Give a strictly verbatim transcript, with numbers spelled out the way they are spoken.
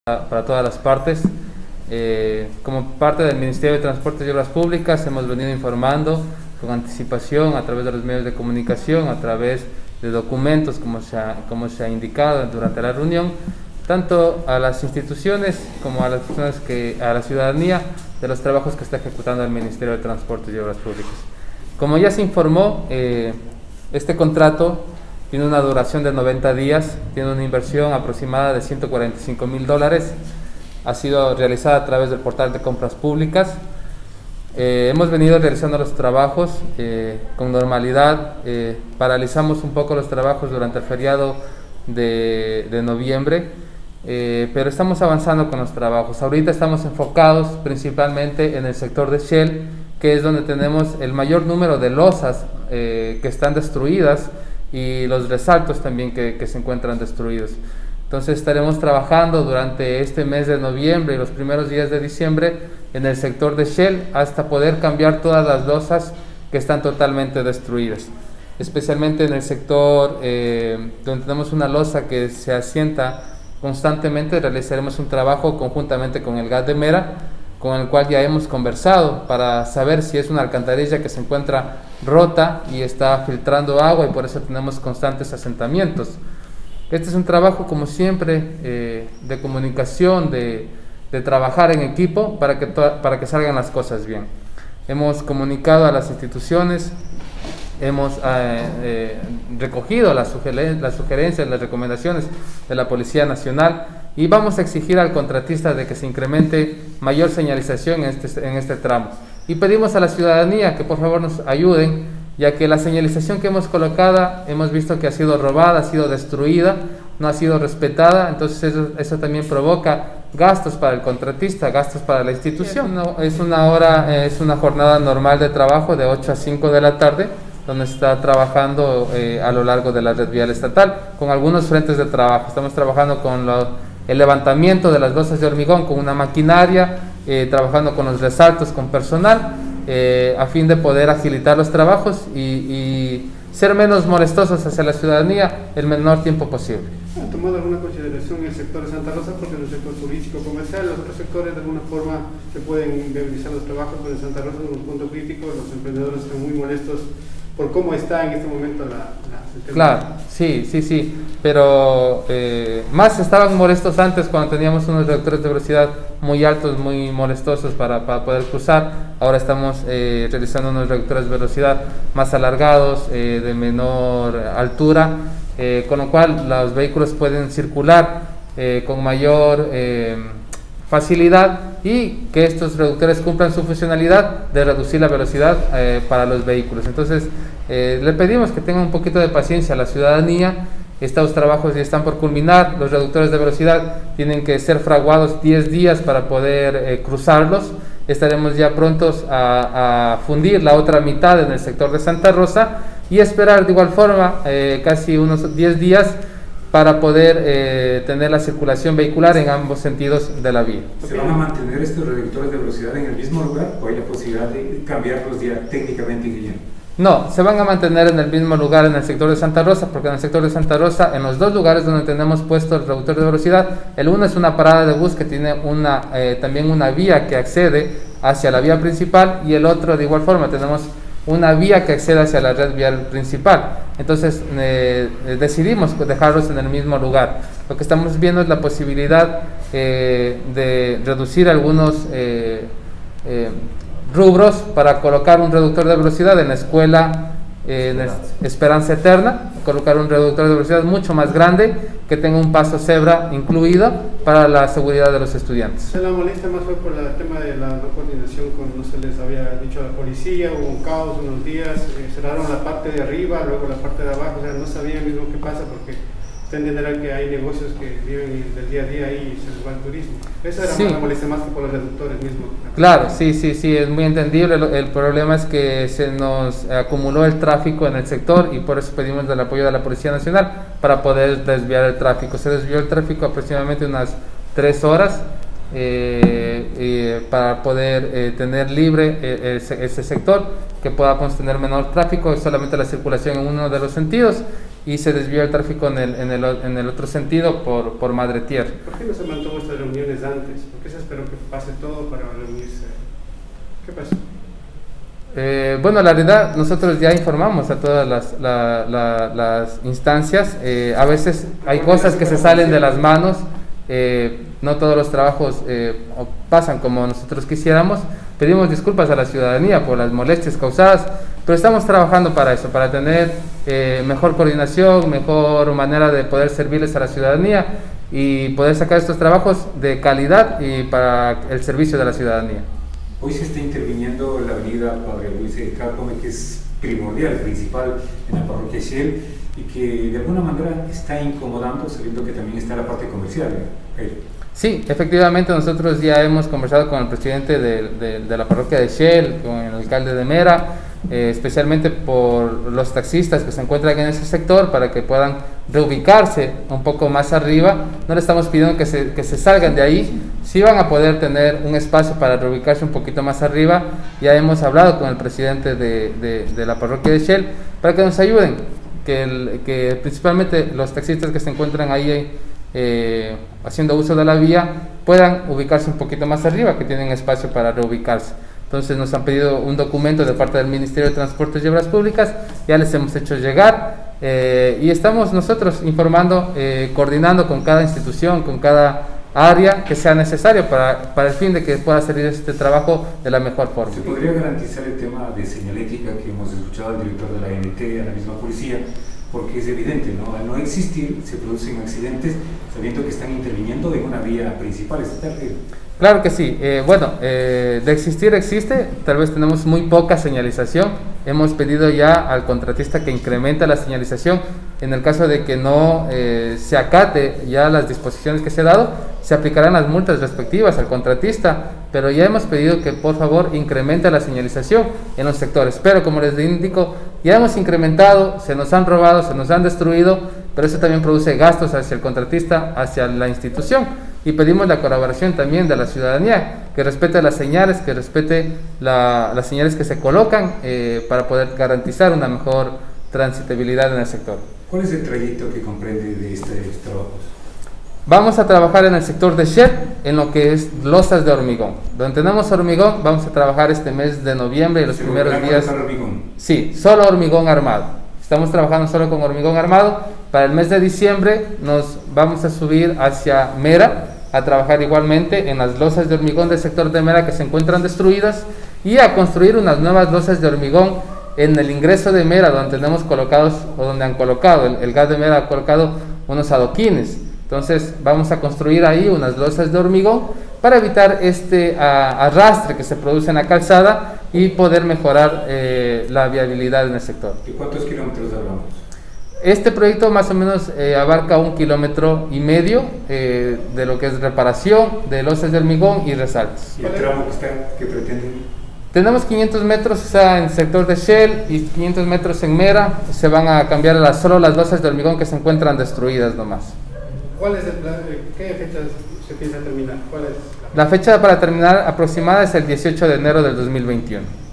para todas las partes. Eh, como parte del Ministerio de Transportes y Obras Públicas hemos venido informando con anticipación a través de los medios de comunicación, a través de documentos como se ha, como se ha indicado durante la reunión, tanto a las instituciones como a las personas que, a la ciudadanía, de los trabajos que está ejecutando el Ministerio de Transportes y Obras Públicas. Como ya se informó, eh, este contrato tiene una duración de noventa días, tiene una inversión aproximada de ciento cuarenta y cinco mil dólares, ha sido realizada a través del portal de compras públicas. Eh, hemos venido realizando los trabajos eh, con normalidad, eh, paralizamos un poco los trabajos durante el feriado de, de noviembre, eh, pero estamos avanzando con los trabajos. Ahorita estamos enfocados principalmente en el sector de Shell, que es donde tenemos el mayor número de losas eh, que están destruidas y los resaltos también que, que se encuentran destruidos. Entonces estaremos trabajando durante este mes de noviembre y los primeros días de diciembre en el sector de Shell hasta poder cambiar todas las losas que están totalmente destruidas. Especialmente en el sector eh, donde tenemos una losa que se asienta constantemente, realizaremos un trabajo conjuntamente con el G A T de Mera, con el cual ya hemos conversado para saber si es una alcantarilla que se encuentra rota y está filtrando agua, y por eso tenemos constantes asentamientos. Este es un trabajo, como siempre, eh, de comunicación, de, de trabajar en equipo para que, para que salgan las cosas bien. Hemos comunicado a las instituciones, hemos eh, eh, recogido las, sugeren las sugerencias, las recomendaciones de la Policía Nacional, y vamos a exigir al contratista de que se incremente mayor señalización en este, en este tramo. Y pedimos a la ciudadanía que por favor nos ayuden, ya que la señalización que hemos colocado hemos visto que ha sido robada, ha sido destruida, no ha sido respetada. Entonces eso, eso también provoca gastos para el contratista, gastos para la institución. No, es una hora, es una jornada normal de trabajo de ocho a cinco de la tarde, donde está trabajando eh, a lo largo de la red vial estatal, con algunos frentes de trabajo. Estamos trabajando con lo, el levantamiento de las losas de hormigón con una maquinaria, eh, trabajando con los resaltos con personal, eh, a fin de poder agilitar los trabajos y, y ser menos molestosos hacia la ciudadanía el menor tiempo posible. ¿Ha tomado alguna consideración en el sector de Santa Rosa? Porque en el sector turístico comercial, los otros sectores de alguna forma se pueden viabilizar los trabajos, pero en Santa Rosa es un punto crítico, los emprendedores están muy molestos por cómo está en este momento la... la claro, sí, sí, sí, pero eh, más estaban molestos antes cuando teníamos unos reductores de velocidad muy altos, muy molestosos para, para poder cruzar. Ahora estamos eh, realizando unos reductores de velocidad más alargados, eh, de menor altura, eh, con lo cual los vehículos pueden circular eh, con mayor eh, facilidad, y que estos reductores cumplan su funcionalidad de reducir la velocidad eh, para los vehículos. Entonces eh, le pedimos que tengan un poquito de paciencia a la ciudadanía. Estos trabajos ya están por culminar. Los reductores de velocidad tienen que ser fraguados diez días para poder eh, cruzarlos. Estaremos ya prontos a, a fundir la otra mitad en el sector de Santa Rosa y esperar de igual forma eh, casi unos diez días para poder eh, tener la circulación vehicular en ambos sentidos de la vía. ¿Se van a mantener estos reductores de velocidad en el mismo lugar o hay la posibilidad de cambiarlos ya técnicamente, Guillermo? No, se van a mantener en el mismo lugar en el sector de Santa Rosa, porque en el sector de Santa Rosa, en los dos lugares donde tenemos puesto el reductor de velocidad, el uno es una parada de bus que tiene una, eh, también una vía que accede hacia la vía principal, y el otro de igual forma tenemos una vía que accede hacia la red vial principal. Entonces eh, decidimos dejarlos en el mismo lugar. Lo que estamos viendo es la posibilidad eh, de reducir algunos eh, eh, rubros para colocar un reductor de velocidad en la escuela eh, en Esperanza Eterna, colocar un reductor de velocidad mucho más grande que tenga un paso cebra incluido para la seguridad de los estudiantes. La molestia más fue por el tema de la no coordinación con, no se les había dicho a la policía, hubo un caos unos días, eh, cerraron la parte de arriba, luego la parte de abajo, o sea, no sabían mismo qué pasa, porque usted entenderá que hay negocios que viven del día a día ahí y se les va el turismo. Esa era sí. La molestia más que por los reductores mismos. Claro, sí, sí, sí, es muy entendible. El, el problema es que se nos acumuló el tráfico en el sector y por eso pedimos el apoyo de la Policía Nacional para poder desviar el tráfico. Se desvió el tráfico aproximadamente unas tres horas eh, eh, para poder eh, tener libre eh, ese, ese sector, que podamos tener menor tráfico, solamente la circulación en uno de los sentidos, y se desvió el tráfico en el, en el, en el otro sentido por, por Madre Tierra. ¿Por qué no se mantuvo estas reuniones antes? ¿Por qué se esperó que pase todo para reunirse? ¿Qué pasó? Eh, bueno, la realidad, nosotros ya informamos a todas las, la, la, las instancias. Eh, a veces hay cosas que se salen de las manos, eh, no todos los trabajos eh, pasan como nosotros quisiéramos. Pedimos disculpas a la ciudadanía por las molestias causadas, pero estamos trabajando para eso, para tener eh, mejor coordinación, mejor manera de poder servirles a la ciudadanía y poder sacar estos trabajos de calidad y para el servicio de la ciudadanía. Hoy se está interviniendo en la avenida Padre Luis de Cárcome, que es primordial, principal en la parroquia Shell, y que de alguna manera está incomodando, sabiendo que también está la parte comercial. ¿Eh? Sí, efectivamente nosotros ya hemos conversado con el presidente de, de, de la parroquia de Shell, con el alcalde de Mera, eh, especialmente por los taxistas que se encuentran en ese sector para que puedan reubicarse un poco más arriba. No le estamos pidiendo que se, que se salgan de ahí, sí van a poder tener un espacio para reubicarse un poquito más arriba. Ya hemos hablado con el presidente de, de, de la parroquia de Shell para que nos ayuden, que, el, que principalmente los taxistas que se encuentran ahí eh, haciendo uso de la vía puedan ubicarse un poquito más arriba, que tienen espacio para reubicarse. Entonces nos han pedido un documento de parte del Ministerio de Transportes y Obras Públicas, ya les hemos hecho llegar eh, y estamos nosotros informando, eh, coordinando con cada institución, con cada área que sea necesario para, para el fin de que pueda salir este trabajo de la mejor forma. ¿Se podría garantizar el tema de señalética que hemos escuchado al director de la A N T, a la misma policía? Porque es evidente, ¿no? Al no existir, se producen accidentes sabiendo que están interviniendo en una vía principal. ¿Está terrible? Claro que sí. Eh, bueno, eh, de existir existe, tal vez tenemos muy poca señalización. Hemos pedido ya al contratista que incremente la señalización. En el caso de que no eh, se acate ya las disposiciones que se ha dado, se aplicarán las multas respectivas al contratista, pero ya hemos pedido que por favor incremente la señalización en los sectores. Pero como les indico, ya hemos incrementado, se nos han robado, se nos han destruido, pero eso también produce gastos hacia el contratista, hacia la institución. Y pedimos la colaboración también de la ciudadanía, que respete las señales, que respete la, las señales que se colocan eh, para poder garantizar una mejor transitabilidad en el sector. ¿Cuál es el trayecto que comprende de estos trabajos? Vamos a trabajar en el sector de Shell, en lo que es losas de hormigón. Donde tenemos hormigón, vamos a trabajar este mes de noviembre y los primeros días. Hormigón? Sí, solo hormigón armado. Estamos trabajando solo con hormigón armado. Para el mes de diciembre nos vamos a subir hacia Mera a trabajar igualmente en las losas de hormigón del sector de Mera que se encuentran destruidas y a construir unas nuevas losas de hormigón en el ingreso de Mera, donde tenemos colocados o donde han colocado, el, el gas de Mera ha colocado unos adoquines. Entonces vamos a construir ahí unas losas de hormigón para evitar este a, arrastre que se produce en la calzada y poder mejorar eh, la viabilidad en el sector. ¿Y cuántos kilómetros hablamos? Este proyecto más o menos eh, abarca un kilómetro y medio eh, de lo que es reparación de losas de hormigón y resaltos. ¿Y el tramo que, está, que pretenden? Tenemos quinientos metros, o sea, en el sector de Shell y quinientos metros en Mera. Se van a cambiar las, solo las losas de hormigón que se encuentran destruidas nomás. ¿Cuál es el plan? ¿Qué fecha se piensa terminar? ¿Cuál es la fecha para terminar aproximada? Es el dieciocho de enero del dos mil veintiuno.